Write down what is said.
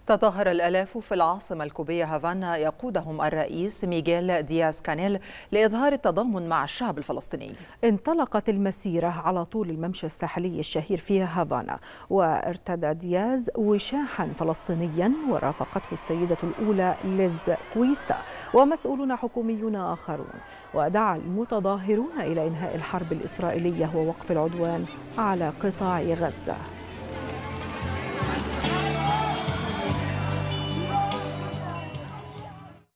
تظاهر الآلاف في العاصمة الكوبية هافانا يقودهم الرئيس ميغيل دياز كانيل لإظهار التضامن مع الشعب الفلسطيني. انطلقت المسيرة على طول الممشى الساحلي الشهير في هافانا، وارتدى دياز وشاحا فلسطينيا ورافقته السيدة الأولى ليز كويستا ومسؤولون حكوميون آخرون، ودعا المتظاهرون إلى إنهاء الحرب الإسرائيلية ووقف العدوان على قطاع غزة.